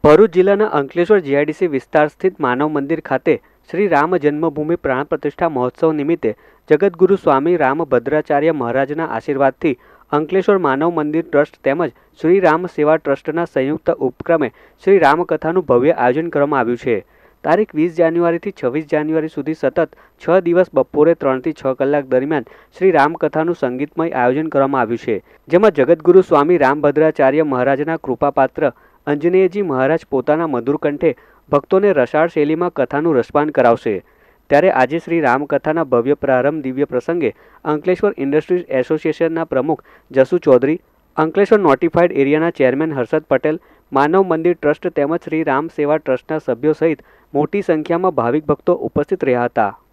ભરૂચ જિલ્લાના અંકલેશ્વર જીઆઈડીસી વિસ્તાર સ્થિત માનવ મંદિર ખાતે શ્રી રામ જન્મભૂમિ પ્રાણ પ્રતિષ્ઠા મહોત્સવ નિમિત્તે જગતગુરુ સ્વામી રામભદ્રાચાર્ય મહારાજના આશીર્વાદથી અંકલેશ્વર માનવ મંદિર ટ્રસ્ટ તેમજ શ્રી રામ સેવા ટ્રસ્ટના સંયુક્ત ઉપક્રમે શ્રી રામકથાનું ભવ્ય આયોજન કરવામાં આવ્યું છે। તારીખ 20 જાન્યુઆરીથી 26 જાન્યુઆરી સુધી સતત 6 દિવસ બપોરે 3 થી 6 કલાક દરમિયાન શ્રી રામકથાનું સંગીતમય આયોજન કરવામાં આવ્યું છે, જેમાં જગતગુરુ સ્વામી રામભદ્રાચાર્ય મહારાજના કૃપાપાત્ર અંજનેયજી મહારાજ પોતાના મધુર કંઠે ભક્તોને રસાળ શૈલીમાં કથાનું રસપાન કરાવશે। ત્યારે આજે શ્રી રામકથાના ભવ્ય પ્રારંભ દિવ્ય પ્રસંગે અંકલેશ્વર ઇન્ડસ્ટ્રીઝ એસોસિએશનના પ્રમુખ જસુ ચૌધરી, અંકલેશ્વર નોટિફાઈડ એરિયાના ચેરમેન હર્ષદ પટેલ, માનવ મંદિર ટ્રસ્ટ તેમજ શ્રી રામ સેવા ટ્રસ્ટના સભ્યો સહિત મોટી સંખ્યામાં ભાવિક ભક્તો ઉપસ્થિત રહ્યા હતા।